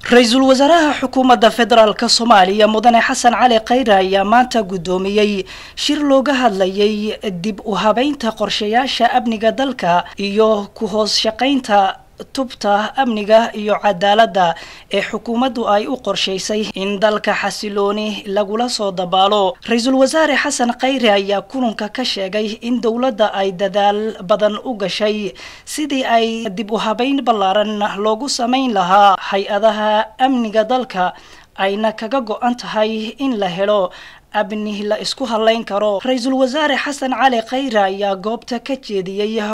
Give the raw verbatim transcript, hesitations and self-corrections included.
رئيس الوزراء حكومة فدرالك Soomaaliya mudane xasan cali khayre ayaa maanta gudoomiyay shir looga hadlayay dib u habeynta qorshayaasha amniga dalka iyo ku hoos shaqeynta tubta amniga iyo cadaaladda ee xukuumaddu ay u qorshaysay in dalka xasilooni lagula soo dabaalo. Ra'iisul Wasaare Xasan Khayre ayaa kulanka ka sheegay in dawladda ay dadaal badan u gashay sidii ay dib u habeyn ballaaran loogu sameyn lahaa hay'adaha amniga dalka ayna kaga go'an tahay in la helo abni la isku halayn karo. Ra'iisul Wasaare Xasan Cali Khayre ayaa goobta ka jeediyay